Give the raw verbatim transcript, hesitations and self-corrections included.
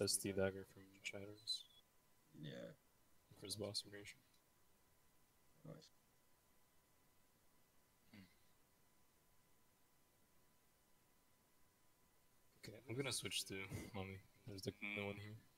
S D dagger from Shadows. Yeah. For his boss formation. Nice. Okay, I'm gonna switch to Mommy. There's like no one here.